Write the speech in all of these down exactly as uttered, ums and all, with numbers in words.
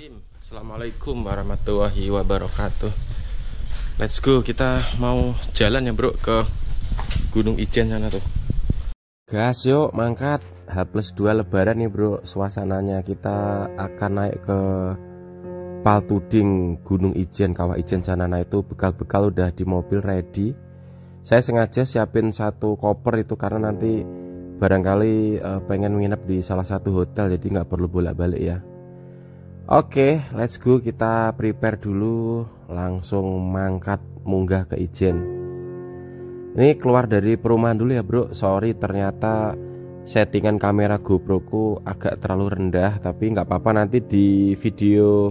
Bismillahirrahmanirrahim. Assalamualaikum warahmatullahi wabarakatuh. Let's go, kita mau jalan ya bro ke Gunung Ijen sana tuh. Gas yuk mangkat. H plus dua lebaran nih bro. Suasananya kita akan naik ke Paltuding Gunung Ijen, Kawah Ijen sana. Nah itu bekal-bekal udah di mobil ready. Saya sengaja siapin satu koper itu karena nanti barangkali uh, pengen nginep di salah satu hotel, jadi nggak perlu bolak-balik ya. Oke, okay, let's go, kita prepare dulu, langsung mangkat munggah ke Ijen. Ini keluar dari perumahan dulu ya bro. Sorry ternyata settingan kamera GoPro ku agak terlalu rendah, tapi nggak apa-apa, nanti di video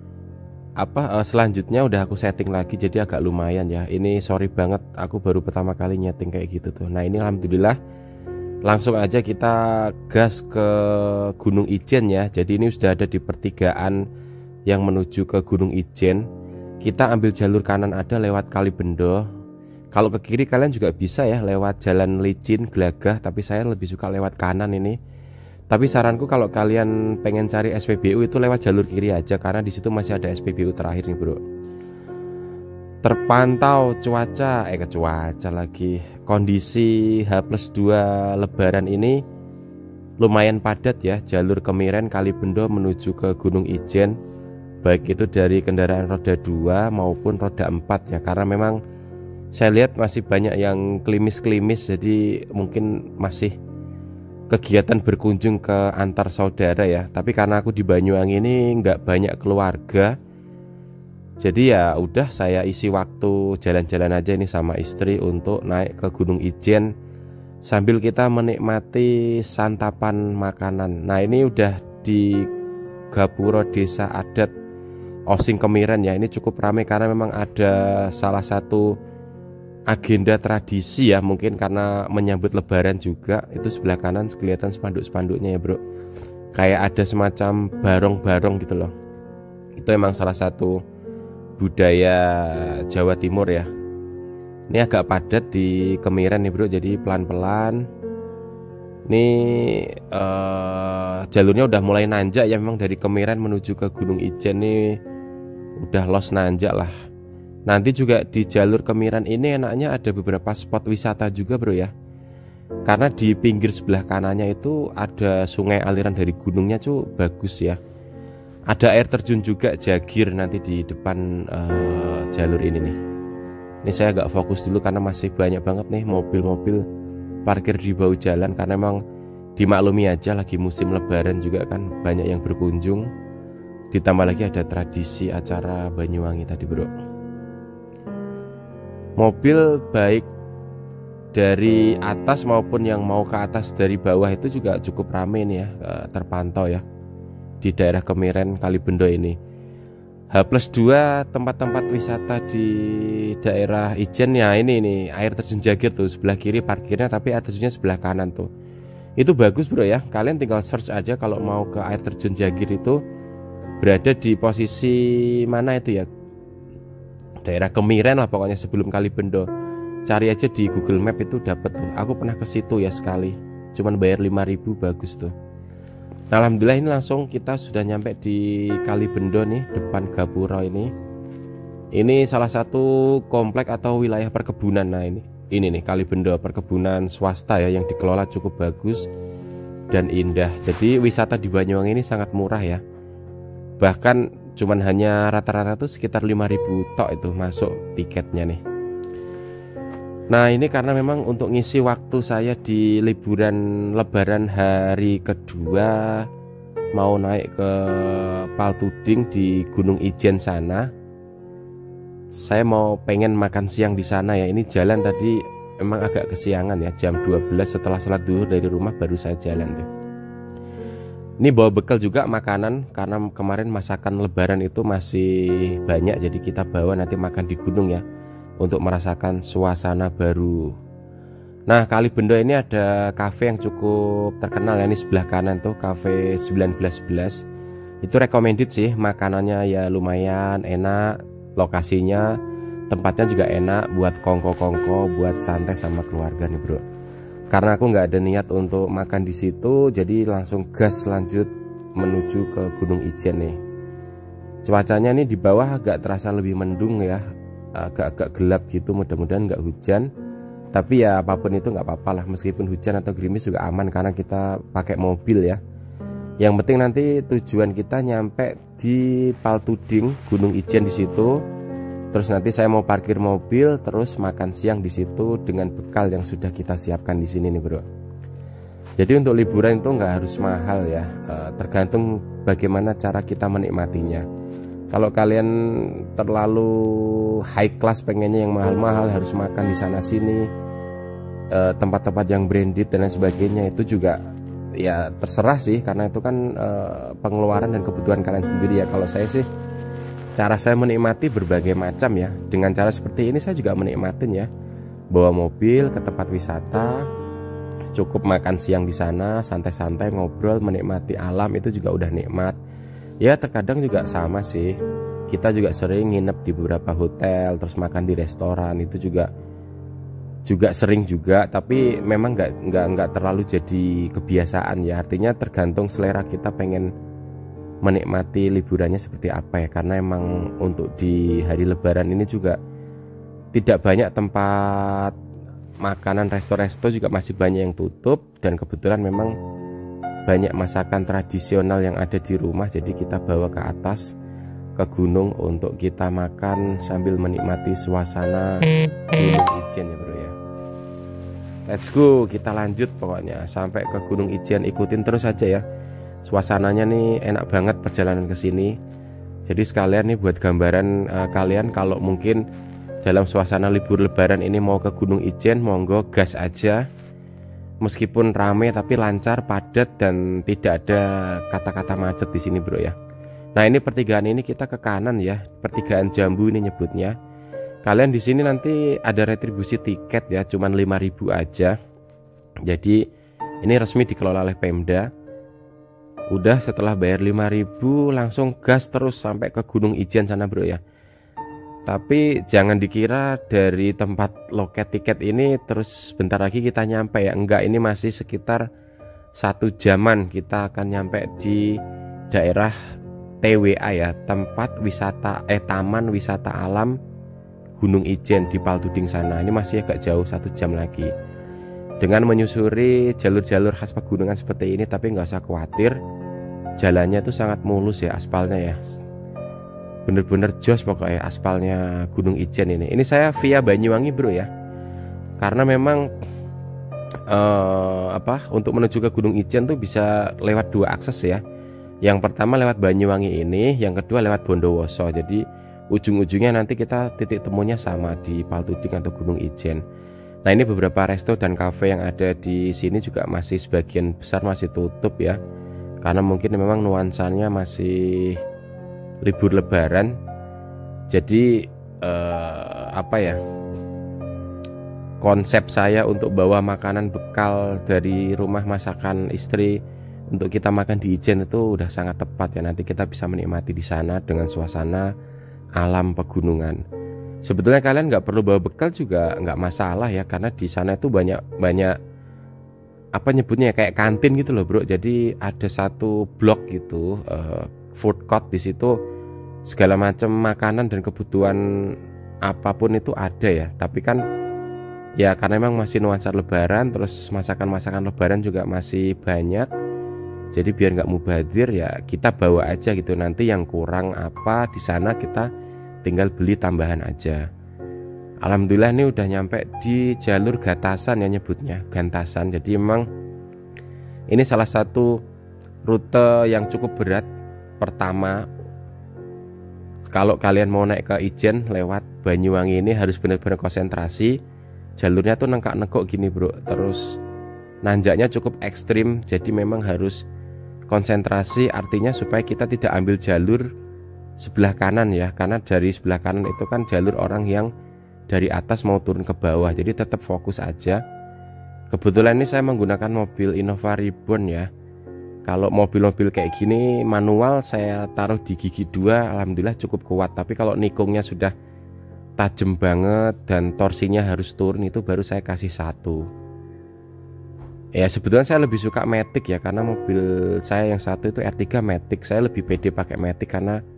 apa uh, selanjutnya udah aku setting lagi jadi agak lumayan ya. Ini sorry banget, aku baru pertama kali nyeting kayak gitu tuh. Nah ini alhamdulillah langsung aja kita gas ke Gunung Ijen ya. Jadi ini sudah ada di pertigaan yang menuju ke Gunung Ijen. Kita ambil jalur kanan ada lewat Kalibendo. Kalau ke kiri kalian juga bisa ya lewat jalan licin Gelagah, tapi saya lebih suka lewat kanan ini. Tapi saranku kalau kalian pengen cari S P B U itu lewat jalur kiri aja, karena di situ masih ada S P B U terakhir nih bro. Terpantau cuaca, eh ke cuaca lagi kondisi H plus dua lebaran ini lumayan padat ya. Jalur Kemiren Kalibendo menuju ke Gunung Ijen, baik itu dari kendaraan roda dua maupun roda empat ya. Karena memang saya lihat masih banyak yang klimis-klimis, jadi mungkin masih kegiatan berkunjung ke antar saudara ya. Tapi karena aku di Banyuwangi ini nggak banyak keluarga, jadi ya udah saya isi waktu jalan-jalan aja ini sama istri untuk naik ke Gunung Ijen sambil kita menikmati santapan makanan. Nah ini udah di Gapuro Desa Adat Osing Kemiren ya. Ini cukup ramai karena memang ada salah satu agenda tradisi ya, mungkin karena menyambut lebaran juga. Itu sebelah kanan kelihatan spanduk-spanduknya ya bro, kayak ada semacam barong-barong gitu loh. Itu emang salah satu budaya Jawa Timur ya. Ini agak padat di Kemiren nih bro, jadi pelan-pelan. Ini uh, jalurnya udah mulai nanjak ya, memang dari Kemiren menuju ke Gunung Ijen nih udah los nanjak lah. Nanti juga di jalur Kemiren ini enaknya ada beberapa spot wisata juga bro ya, karena di pinggir sebelah kanannya itu ada sungai aliran dari gunungnya tuh bagus ya. Ada air terjun juga Jagir nanti di depan uh, jalur ini nih. Ini saya agak fokus dulu karena masih banyak banget nih mobil-mobil parkir di bahu jalan, karena memang dimaklumi aja lagi musim lebaran juga kan, banyak yang berkunjung. Ditambah lagi ada tradisi acara Banyuwangi tadi bro. Mobil baik dari atas maupun yang mau ke atas dari bawah itu juga cukup ramai nih ya, uh, terpantau ya di daerah Kemiren Kalibendo ini. H plus dua tempat-tempat wisata di daerah Ijen ya, ini nih air terjun Jagir tuh sebelah kiri parkirnya, tapi air terjunnya sebelah kanan tuh. Itu bagus bro ya, kalian tinggal search aja kalau mau ke air terjun Jagir itu berada di posisi mana itu ya, daerah Kemiren lah pokoknya sebelum Kalibendo. Cari aja di Google Map itu dapat tuh. Aku pernah ke situ ya sekali, cuman bayar lima ribu, bagus tuh. Nah, alhamdulillah ini langsung kita sudah nyampe di Kalibendo nih, depan Gapuro ini. Ini salah satu komplek atau wilayah perkebunan. Nah ini, ini nih Kalibendo, perkebunan swasta ya yang dikelola cukup bagus dan indah. Jadi wisata di Banyuwangi ini sangat murah ya. Bahkan cuman hanya rata-rata tuh sekitar lima ribu tok itu masuk tiketnya nih. Nah ini karena memang untuk ngisi waktu saya di liburan lebaran hari kedua mau naik ke Paltuding di Gunung Ijen sana. Saya mau pengen makan siang di sana ya. Ini jalan tadi memang agak kesiangan ya, jam dua belas setelah sholat duhur dari rumah baru saya jalan tuh. Ini bawa bekal juga makanan karena kemarin masakan lebaran itu masih banyak, jadi kita bawa nanti makan di gunung ya, untuk merasakan suasana baru. Nah Kalibendo ini ada cafe yang cukup terkenal ya, ini sebelah kanan tuh cafe sembilan belas sebelas. Itu recommended sih, makanannya ya lumayan enak, lokasinya tempatnya juga enak buat kongko-kongko, buat santai sama keluarga nih bro. Karena aku nggak ada niat untuk makan di situ, jadi langsung gas lanjut menuju ke Gunung Ijen nih. Cuacanya nih di bawah agak terasa lebih mendung ya, agak-agak gelap gitu, mudah-mudahan nggak hujan. Tapi ya apapun itu nggak apa-apa lah, meskipun hujan atau gerimis juga aman karena kita pakai mobil ya. Yang penting nanti tujuan kita nyampe di Paltuding, Gunung Ijen di situ. Terus nanti saya mau parkir mobil, terus makan siang di situ dengan bekal yang sudah kita siapkan di sini nih bro. Jadi untuk liburan itu nggak harus mahal ya, tergantung bagaimana cara kita menikmatinya. Kalau kalian terlalu high class, pengennya yang mahal-mahal, harus makan di sana sini, tempat-tempat yang branded dan lain sebagainya, itu juga ya terserah sih, karena itu kan pengeluaran dan kebutuhan kalian sendiri ya. Kalau saya sih, cara saya menikmati berbagai macam ya. Dengan cara seperti ini saya juga menikmatin ya, bawa mobil ke tempat wisata, cukup makan siang di sana, santai-santai ngobrol, menikmati alam, itu juga udah nikmat. Ya terkadang juga sama sih, kita juga sering nginep di beberapa hotel, terus makan di restoran, itu juga juga sering juga. Tapi memang nggak nggak nggak terlalu jadi kebiasaan ya. Artinya tergantung selera kita pengen menikmati liburannya seperti apa ya. Karena emang untuk di hari Lebaran ini juga tidak banyak tempat makanan, resto-resto juga masih banyak yang tutup, dan kebetulan memang banyak masakan tradisional yang ada di rumah, jadi kita bawa ke atas ke gunung untuk kita makan sambil menikmati suasana Gunung Ijen ya bro ya. Let's go, kita lanjut pokoknya sampai ke Gunung Ijen, ikutin terus aja ya. Suasananya nih enak banget perjalanan ke sini. Jadi sekalian nih buat gambaran uh, kalian, kalau mungkin dalam suasana libur Lebaran ini mau ke Gunung Ijen, monggo gas aja. Meskipun rame tapi lancar, padat, dan tidak ada kata-kata macet di sini bro ya. Nah ini pertigaan ini kita ke kanan ya, pertigaan Jambu ini nyebutnya. Kalian di sini nanti ada retribusi tiket ya, cuman lima ribu aja. Jadi ini resmi dikelola oleh Pemda. Udah setelah bayar lima ribu langsung gas terus sampai ke Gunung Ijen sana bro ya. Tapi jangan dikira dari tempat loket tiket ini terus bentar lagi kita nyampe ya. Enggak, ini masih sekitar satu jaman kita akan nyampe di daerah T W A ya, tempat wisata eh taman wisata alam Gunung Ijen di Paltuding sana. Ini masih agak jauh, satu jam lagi. Dengan menyusuri jalur-jalur khas pegunungan seperti ini, tapi nggak usah khawatir, jalannya tuh sangat mulus ya, aspalnya ya. Bener-bener jos pokoknya aspalnya Gunung Ijen ini. Ini saya via Banyuwangi bro ya, karena memang eh, apa untuk menuju ke Gunung Ijen tuh bisa lewat dua akses ya. Yang pertama lewat Banyuwangi ini, yang kedua lewat Bondowoso. Jadi ujung-ujungnya nanti kita titik temunya sama di Paltuding atau Gunung Ijen. Nah ini beberapa resto dan kafe yang ada di sini juga masih sebagian besar masih tutup ya, karena mungkin memang nuansanya masih libur Lebaran. Jadi eh, apa ya, konsep saya untuk bawa makanan bekal dari rumah masakan istri untuk kita makan di Ijen itu udah sangat tepat ya. Nanti kita bisa menikmati di sana dengan suasana alam pegunungan. Sebetulnya kalian nggak perlu bawa bekal juga nggak masalah ya, karena di sana itu banyak banyak apa nyebutnya kayak kantin gitu loh bro. Jadi ada satu blok gitu, uh, food court di situ, segala macam makanan dan kebutuhan apapun itu ada ya. Tapi kan ya karena memang masih nuansa Lebaran, terus masakan-masakan Lebaran juga masih banyak. Jadi biar nggak mubazir ya kita bawa aja gitu. Nanti yang kurang apa di sana kita tinggal beli tambahan aja. Alhamdulillah ini udah nyampe di jalur Gatasan ya nyebutnya, Gantasan. Jadi memang ini salah satu rute yang cukup berat. Pertama, kalau kalian mau naik ke Ijen lewat Banyuwangi ini harus benar-benar konsentrasi. Jalurnya tuh nengkak-nengkok gini bro, terus nanjaknya cukup ekstrim. Jadi memang harus konsentrasi, artinya supaya kita tidak ambil jalur sebelah kanan ya, karena dari sebelah kanan itu kan jalur orang yang dari atas mau turun ke bawah. Jadi tetap fokus aja. Kebetulan ini saya menggunakan mobil Innova Reborn ya. Kalau mobil-mobil kayak gini manual saya taruh di gigi dua, alhamdulillah cukup kuat. Tapi kalau nikungnya sudah tajam banget dan torsinya harus turun, itu baru saya kasih satu. Ya sebetulnya saya lebih suka Matic ya, karena mobil saya yang satu itu R tiga Matic. Saya lebih pede pakai Matic karena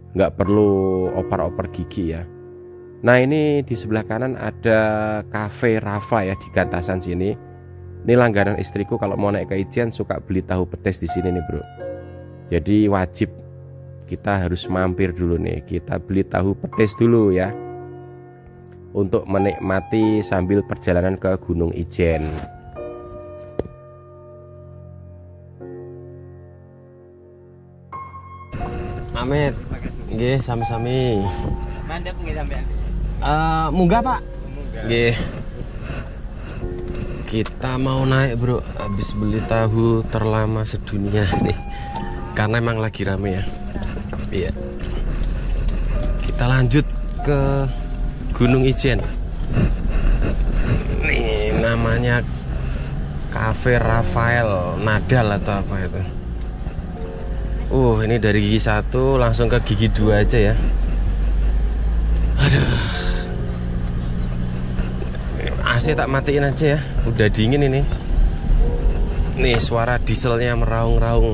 nggak perlu oper-oper gigi ya. Nah ini di sebelah kanan ada Cafe Rafa ya di Gantasan sini. Ini langganan istriku kalau mau naik ke Ijen suka beli tahu petis di sini nih bro. Jadi wajib kita harus mampir dulu nih. Kita beli tahu petis dulu ya, untuk menikmati sambil perjalanan ke Gunung Ijen. Amit, nggih sami-sami. Mandep nggih sampean. Uh, munggah Pak. Nggih. Kita mau naik bro, habis beli tahu terlama sedunia nih. Karena emang lagi rame ya. Iya. Kita lanjut ke Gunung Ijen. Nih namanya Cafe Rafael Nadal atau apa itu. Uh, ini dari gigi satu langsung ke gigi dua aja ya. Aduh. A C tak matiin aja ya. Udah dingin ini. Nih suara dieselnya meraung-raung.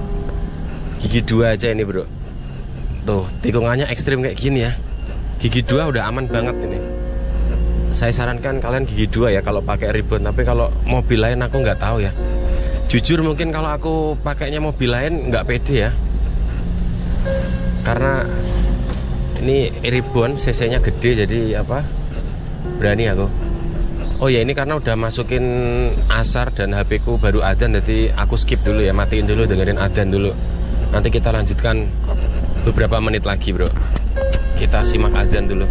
Gigi dua aja ini bro. Tuh tikungannya ekstrim kayak gini ya. Gigi dua udah aman banget ini. Saya sarankan kalian gigi dua ya kalau pakai ribbon. Tapi kalau mobil lain aku nggak tahu ya. Jujur mungkin kalau aku pakainya mobil lain nggak pede ya. Karena ini ribbon C C-nya gede jadi apa? Berani aku. Oh ya ini karena udah masukin asar dan H P ku baru adzan, jadi aku skip dulu ya, matiin dulu, dengerin adzan dulu. Nanti kita lanjutkan beberapa menit lagi bro. Kita simak adzan dulu.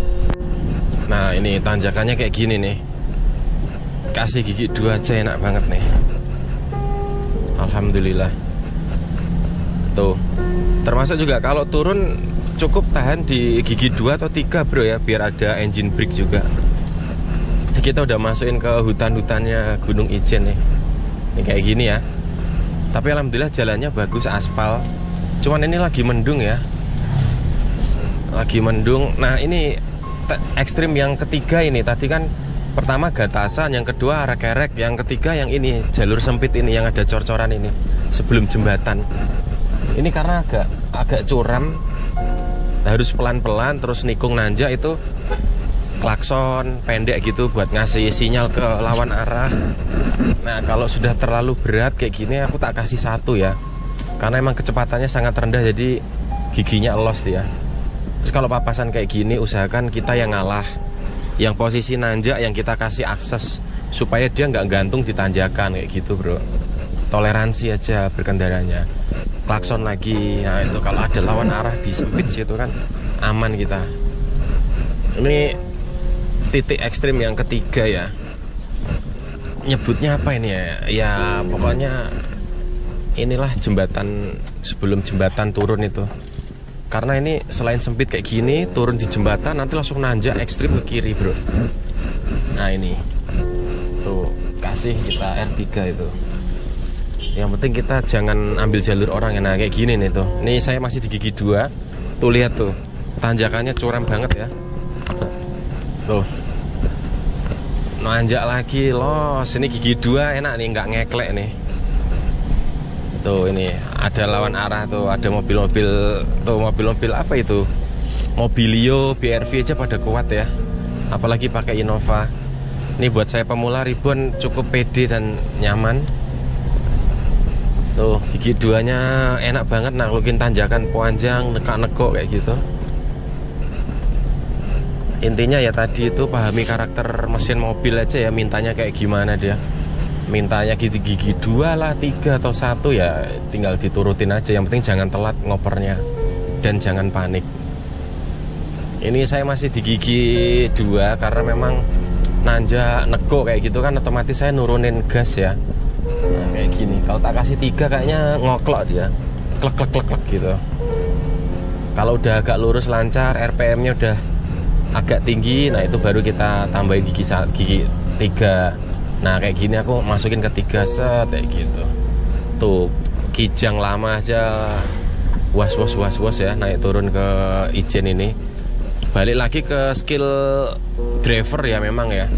Nah ini tanjakannya kayak gini nih. Kasih gigi dua aja enak banget nih. Alhamdulillah. Tuh. Termasuk juga kalau turun cukup tahan di gigi dua atau tiga bro ya, biar ada engine brake juga. Kita udah masukin ke hutan-hutannya Gunung Ijen nih. Ini kayak gini ya. Tapi alhamdulillah jalannya bagus, aspal. Cuman ini lagi mendung ya. Lagi mendung. Nah ini ekstrim yang ketiga ini. Tadi kan pertama Gantasan, yang kedua Arek-Erek, yang ketiga yang ini jalur sempit ini yang ada cor-coran ini sebelum jembatan. Ini karena agak agak curam, harus pelan-pelan, terus nikung nanjak itu klakson pendek gitu buat ngasih sinyal ke lawan arah. Nah kalau sudah terlalu berat kayak gini aku tak kasih satu ya, karena emang kecepatannya sangat rendah jadi giginya lost ya. Terus kalau papasan kayak gini usahakan kita yang ngalah, yang posisi nanjak yang kita kasih akses supaya dia nggak gantung di tanjakan kayak gitu bro. Toleransi aja berkendaranya. Klakson lagi, nah itu kalau ada lawan arah di sempit situ kan aman kita. Ini titik ekstrim yang ketiga ya. Nyebutnya apa ini ya? Ya pokoknya inilah jembatan sebelum jembatan turun itu. Karena ini selain sempit kayak gini, turun di jembatan nanti langsung nanjak ekstrim ke kiri bro. Nah ini tuh kasih kita R tiga itu. Yang penting kita jangan ambil jalur orang ya. Nah kayak gini nih tuh. Ini saya masih di gigi dua. Tuh lihat tuh, tanjakannya curam banget ya. Tuh nanjak lagi loh. Sini gigi dua enak nih, nggak ngeklek nih. Tuh ini ada lawan arah tuh, ada mobil-mobil tuh, mobil-mobil apa itu? Mobilio, B R V aja pada kuat ya. Apalagi pakai Innova. Ini buat saya pemula ribbon cukup pede dan nyaman. Tuh gigi duanya enak banget naklukin tanjakan panjang, nekak-nekok kayak gitu. Intinya ya tadi itu pahami karakter mesin mobil aja ya, mintanya kayak gimana dia. Mintanya gigi-gigi dua lah, tiga atau satu ya tinggal diturutin aja. Yang penting jangan telat ngopernya dan jangan panik. Ini saya masih di gigi dua karena memang nanjak neko kayak gitu kan, otomatis saya nurunin gas ya. Nah kayak gini, kalau tak kasih tiga kayaknya ngoklok dia, klek klek klek klek gitu. Kalau udah agak lurus lancar, R P M-nya udah agak tinggi, nah itu baru kita tambahin gigi gigi tiga. Nah kayak gini aku masukin ke tiga set kayak gitu. Tuh kijang lama aja was was was was ya, naik turun ke Ijen ini. Balik lagi ke skill driver ya memang ya.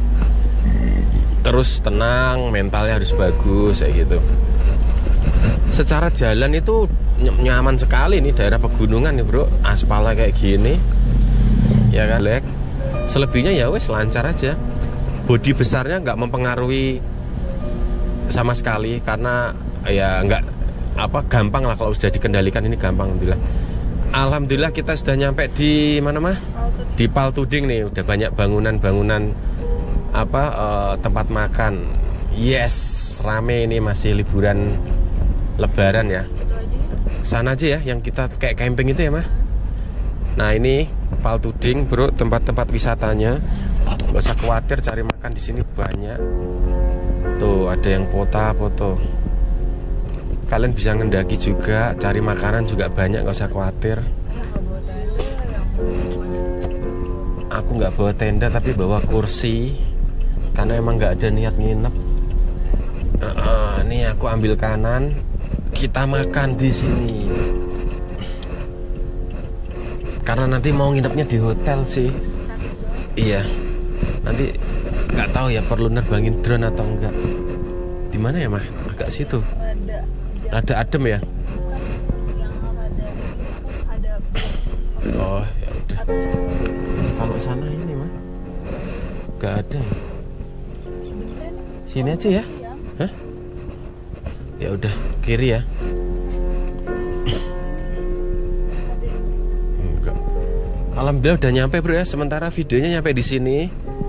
Terus tenang, mentalnya harus bagus kayak gitu. Secara jalan itu nyaman sekali nih daerah pegunungan nih bro, aspalnya kayak gini ya kan. Lek selebihnya ya wes lancar aja. Bodi besarnya nggak mempengaruhi sama sekali karena ya nggak apa gampang lah kalau sudah dikendalikan, ini gampang alhamdulillah. Alhamdulillah kita sudah nyampe di mana mah? Di Paltuding nih, udah banyak bangunan-bangunan apa uh, tempat makan. Yes, rame ini, masih liburan Lebaran ya. Sana aja ya yang kita kayak camping itu ya mah. Nah ini Paltuding bro, tempat-tempat wisatanya. Gak usah khawatir, cari makan di sini banyak. Tuh ada yang foto-foto. Kalian bisa ngendaki juga, cari makanan juga banyak, gak usah khawatir. Aku nggak bawa tenda tapi bawa kursi karena emang nggak ada niat nginep. Uh, uh, nih aku ambil kanan, kita makan di sini. Karena nanti mau nginepnya di hotel sih. Iya. Nanti nggak tahu ya perlu nerbangin drone atau enggak. Di mana ya mah? Agak situ. Ada adem ya? Oh ya udah. Kalau sana ini mah nggak ada. Sini aja ya? Hah? Ya udah kiri ya. Enggak. Alhamdulillah udah nyampe bro ya. Sementara videonya nyampe di sini.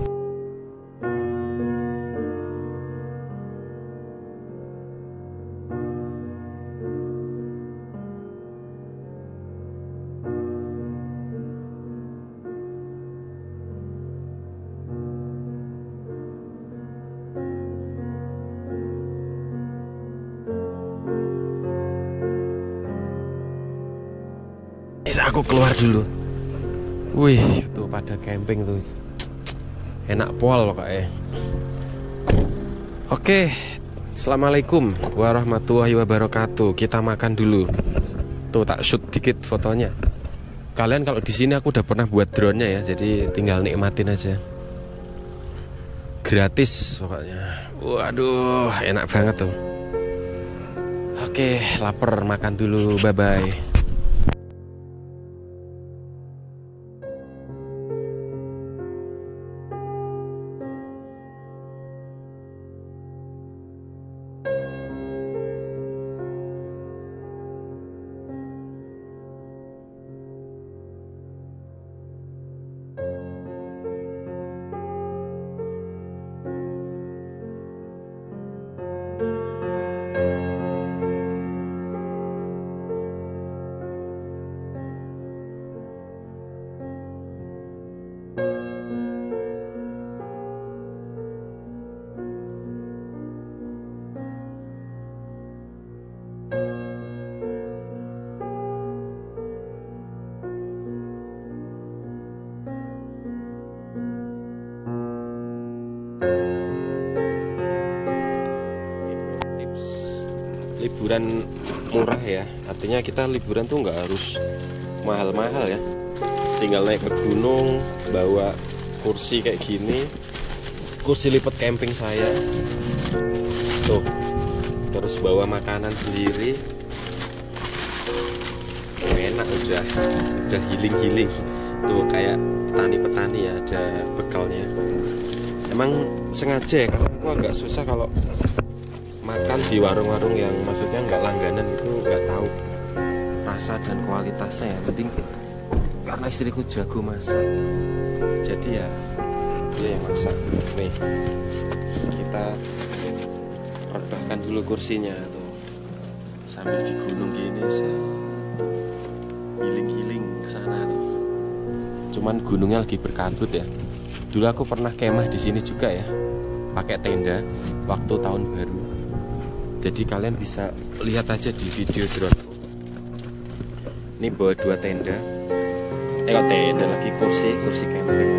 Aku keluar dulu. Wih, tuh pada camping tuh. Enak pol kayaknya. Oke, assalamualaikum warahmatullahi wabarakatuh. Kita makan dulu. Tuh tak shoot dikit fotonya. Kalian kalau di sini aku udah pernah buat drone-nya ya, jadi tinggal nikmatin aja. Gratis pokoknya. Waduh, enak banget tuh. Oke, lapar, makan dulu. Bye bye. Liburan murah ya, artinya kita liburan tuh nggak harus mahal-mahal ya, tinggal naik ke gunung, bawa kursi kayak gini, kursi lipat camping saya tuh, terus bawa makanan sendiri, enak, udah udah healing-healing tuh kayak petani-petani ya, ada bekalnya. Emang sengaja ya, karena aku agak susah kalau makan di warung-warung yang maksudnya nggak langganan itu, nggak tahu rasa dan kualitasnya ya. Penting karena istriku jago masak, jadi ya dia yang masak. Nih kita rebahkan dulu kursinya tuh sambil di gunung gini, saya healing-healing ke sana tuh. Cuman gunungnya lagi berkabut ya. Dulu aku pernah kemah di sini juga ya, pakai tenda waktu tahun baru. Jadi kalian bisa lihat aja di video drone. Ini bawa dua tenda. Eh kok tenda lagi, kursi, kursi camping.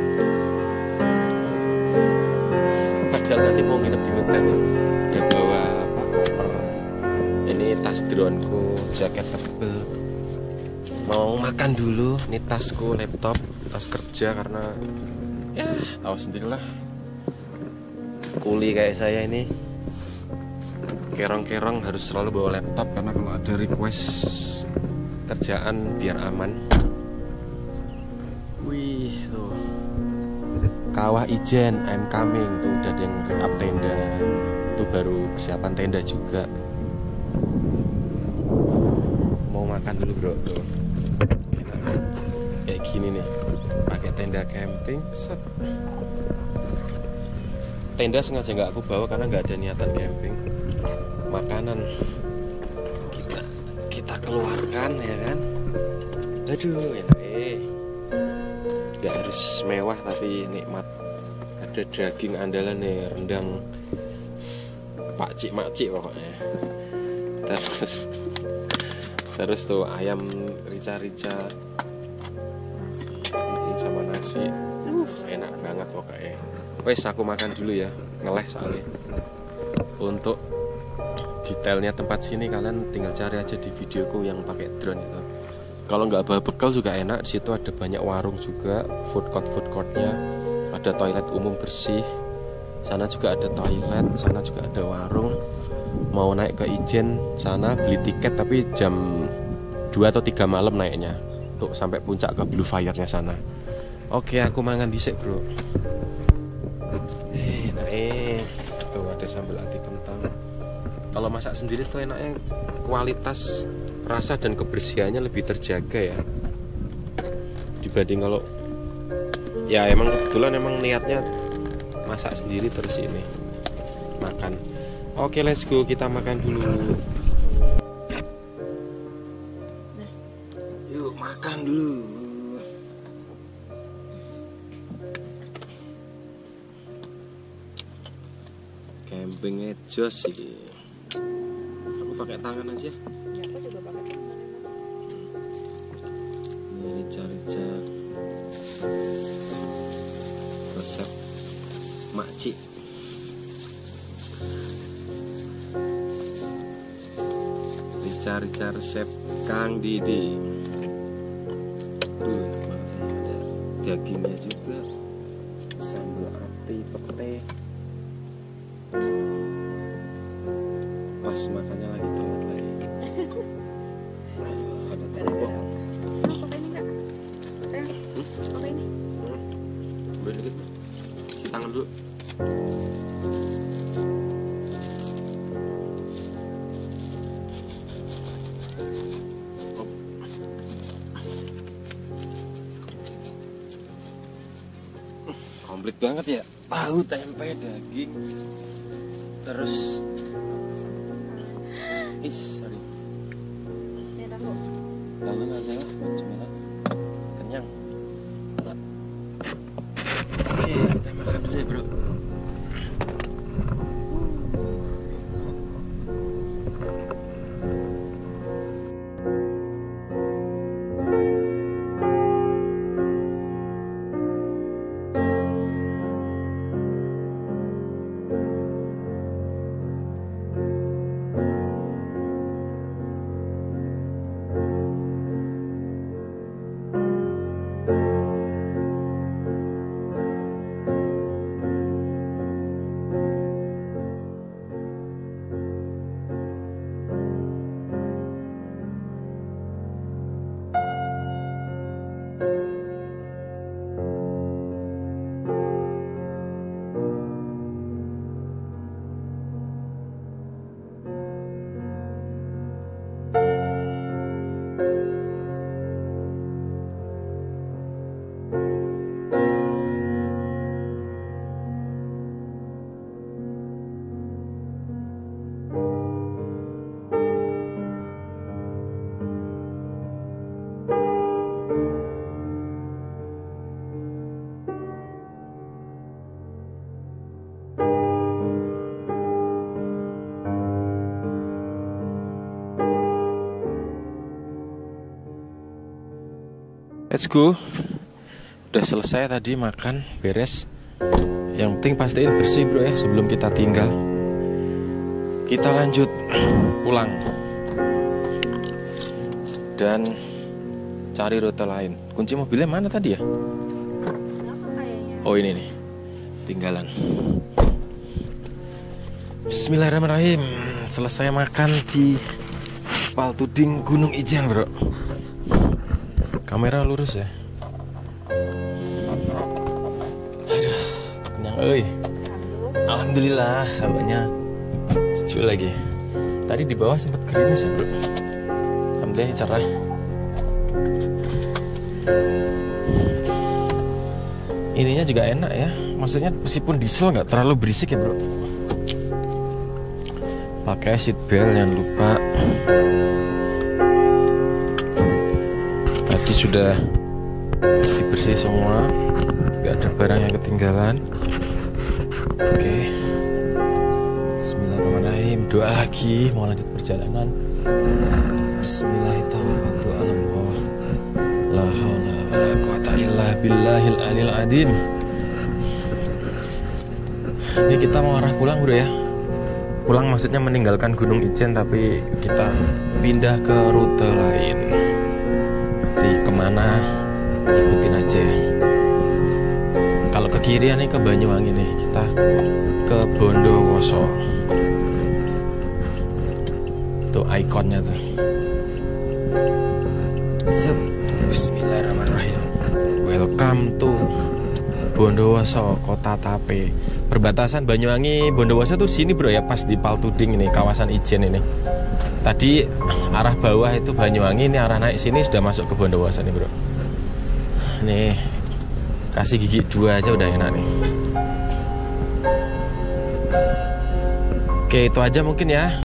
Padahal nanti mau nginep di hotel. Udah bawa apa, koper. Ini tas droneku, jaket tebel. Mau makan dulu. Ini tasku, laptop, tas kerja karena ya tahu sendirilah. Kuli kayak saya ini. kerong-kerong harus selalu bawa laptop karena kalau ada request kerjaan biar aman. Wih tuh Kawah Ijen, I'm coming. Tuh udah ada yang pick up tenda. Tuh baru persiapan tenda juga. Mau makan dulu bro. Tuh kayak gini nih, pakai tenda camping. Set. Tenda sengaja nggak aku bawa karena nggak ada niatan camping. Makanan kita kita keluarkan ya kan. Aduh enak eh. Gak harus mewah tapi nikmat. Ada daging andalan nih, rendang pakcik makcik pokoknya. Terus terus tuh ayam rica-rica sama nasi. Uh, enak banget pokoknya. Wes aku makan dulu ya, ngeleh soalnya. Untuk detailnya tempat sini kalian tinggal cari aja di videoku yang pakai drone itu. Kalau nggak bawa bekal juga enak. Di situ ada banyak warung juga, food court food courtnya, ada toilet umum bersih. Sana juga ada toilet, sana juga ada warung. Mau naik ke Ijen sana beli tiket tapi jam dua atau tiga malam naiknya, untuk sampai puncak ke Blue Fire-nya sana. Oke, aku mangan dhisik, bro. Eh, naik. Tuh ada sambal ati kentang. Kalau masak sendiri tuh enaknya kualitas rasa dan kebersihannya lebih terjaga ya, dibanding kalau ya emang kebetulan emang niatnya masak sendiri terus ini makan. Oke, let's go, kita makan dulu. Yuk makan dulu. Campingnya jos sih. Aku pakai tangan aja. Ini rica-rica resep makcik. Rica-rica resep Kang Didi. Tuh, ada dagingnya juga. Sambal ati pete. Pas makannya lagi telat lagi. Aduh, ada telur. Mau pakai ini nggak? Sayang, pakai ini. Ambil dikit. Cuci tangan dulu. Komplit banget ya. Tahu, tempe, daging. Terus is, sorry. Ini tahu. Tahu aja lah, cemilan. Kenyang. Oke, kita makan dulu ya, bro. Let's go. Udah selesai tadi makan, beres. Yang penting pastiin bersih bro ya sebelum kita tinggal. Kita lanjut pulang dan cari rute lain. Kunci mobilnya mana tadi ya? Oh ini nih, tinggalan. Bismillahirrahmanirrahim. Selesai makan di Paltuding Gunung Ijen, bro. Kamera lurus ya. Aduh, kenyang euy. Alhamdulillah, hawanya sejuk lagi. Tadi di bawah sempat gerimis ya, bro. Alhamdulillah cerah. Ininya juga enak ya. Maksudnya meskipun diesel nggak terlalu berisik ya, bro. Pakai seat belt jangan lupa. Tadi sudah bersih-bersih semua, nggak ada barang yang ketinggalan. Oke, Bismillahirrahmanirrahim. Doa lagi mau lanjut perjalanan. Bismillahirrahmanirrahim. La haula wala quwata illa billahil aliyil azim. Ini kita mau arah pulang, bro ya. Pulang maksudnya meninggalkan Gunung Ijen, tapi kita pindah ke rute lain. Nanti kemana ikutin aja ya. Kalau ke kiri nih ke Banyuwangi nih, kita ke Bondowoso. Tuh ikonnya tuh. Set. Bismillahirrahmanirrahim. Welcome to Bondowoso, Kota Tape. Perbatasan Banyuwangi Bondowoso tuh sini, bro ya, pas di Paltuding ini, kawasan Ijen ini. Tadi arah bawah itu Banyuwangi, ini arah naik sini sudah masuk ke Bondowoso nih, bro. Nih kasih gigi dua aja udah enak nih. Oke, itu aja mungkin ya